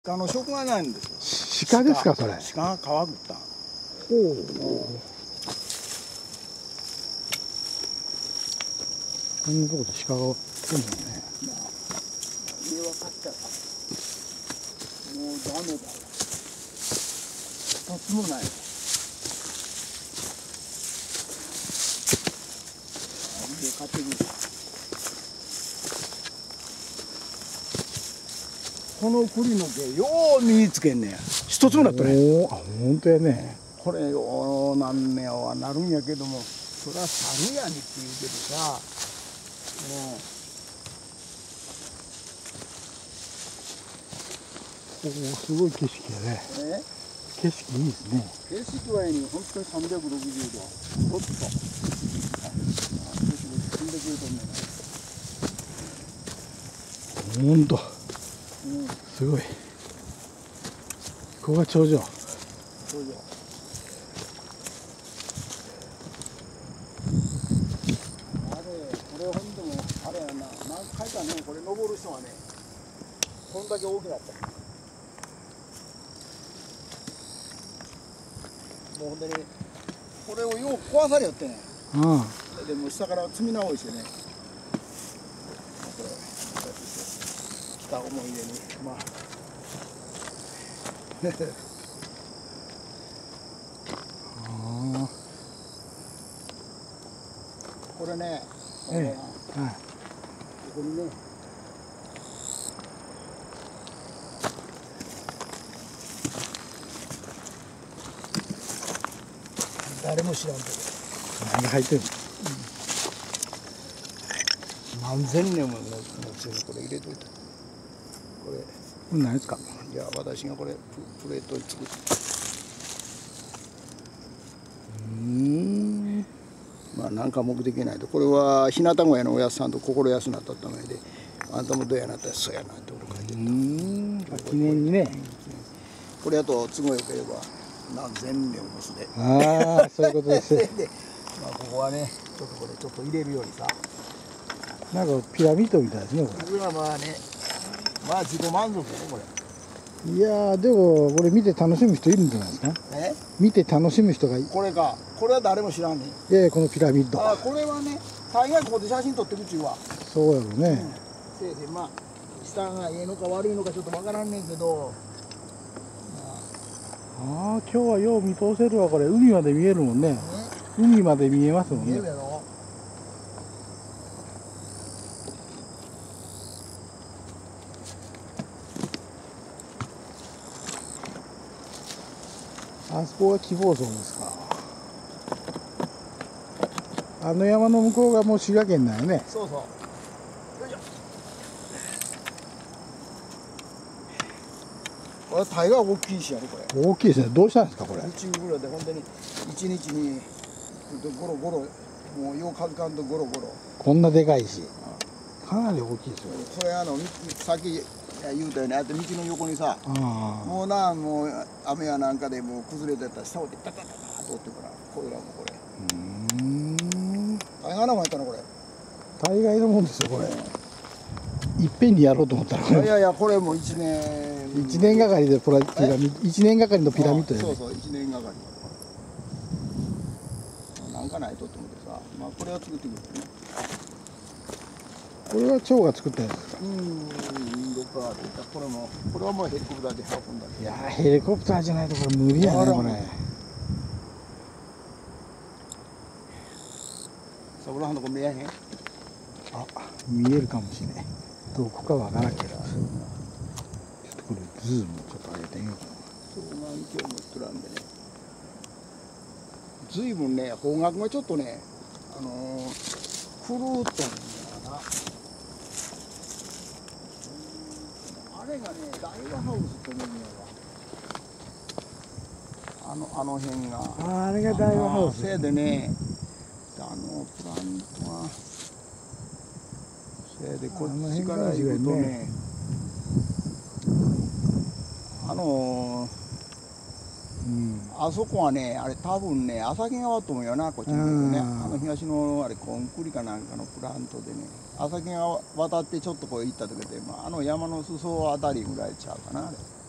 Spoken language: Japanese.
鹿の食がないんですよ。鹿ですか、それ。 鹿が皮食った。 おお。こんなとこで鹿が来るんだね。 上は買ったらもうダメだよ。一つもない。上買ってくる。この栗の毛よう身につけんねや。一つもなっとね。 おお、あ、本当やね。 これようなんねやはなるんやけども、そりゃ猿やにって言うけどさ、 おお、すごい景色やね。景色いいですね。 景色はいいに本当に360度。おっと。 本当。すごい。ここが頂上。 頂上。あれ、これほんでも、あれやな、何回かね、これ登る人はね、こんだけ大きなった。もうほんでね、これをよう壊されよってね。でも下から積み直してね。これ、来た思い出に、まあ。これね、ここにね、誰も知らんけど何が入ってるの？ 何千年ものつにこれ入れといた。これ何ですか？ いや、私がこれプレートに作った。まあ何か目的ないと。これは日向小屋のおやつさんと心安なったためで、あんたもどうやなったらそうやなって俺書いてた。 記念にね。 これやと都合よければ何千年もすで。 ああ、そういうことです。 で、まあここはね、ちょっとこれちょっと入れるようにさ。 なんかピラミッドみたいですね、ここれはまあね、まあ自己満足やねこれ。 れ。いやー、でもこれ見て楽しむ人いるんじゃないですか。見て楽しむ人がいる。 これか。これは誰も知らんねん。 いやいや、このピラミッド。 あ、これはね、大概ここで写真撮ってくっちゅうわ。 そうやろね。 せいでまあ下がええのか悪いのかちょっとわからんねんけど。 ああ、今日はよう見通せるわ、これ。海まで見えるもんね。海まで見えますもんね。 見えるやろ。 あそこが希望層ですか。あの山の向こうがもう滋賀県だよね。 そうそう。よいしょ。これ大概大きいしやろこれ。 大きいですね。どうしたんですかこれ。 1日ぐらいで本当に1日にゴロゴロもうようかずかんとゴロゴロ。 こんなでかいし。かなり大きいですよ。 それさっき言うたようにあって道の横にさ、もう雨やなんかでもう崩れてたら下をでタタタタとってからこれらもこれ。大概なもんやったのこれ。 大概のもんですよこれ。いっぺんにやろうと思ったらこれ。 いやいやこれも1年。 1年がかりでピラミッド。1年がかりのピラミッドやね。 そうそう1年がかり。なんかないとって思ってさ、まあこれを作ってくるね。 これは蝶が作ったやつですか。 どっかこれはもうヘリコプターで運んだ。 いやー、ヘリコプターじゃないとこれ無理やねこれ。 そこらのとこ見えへん。 あ、見えるかもしれない。どこかわからんけど。ちょっとこれズームちょっと上げてみようかな。 双眼鏡も作らんでね。ずいぶんね方角がちょっとね狂うとんやな。あれがね大和ハウスって思うんやわ。あの辺が。 あれが大和ハウス。 せいでねプラントはせいでこっちから行くとねあそこはねあれ多分ね旭川と思うよなこっちにね。東のあれコンクリかなんかのプラントでね旭川渡ってちょっとこう行った時で、山の裾あたりぐらいちゃうかなあれ。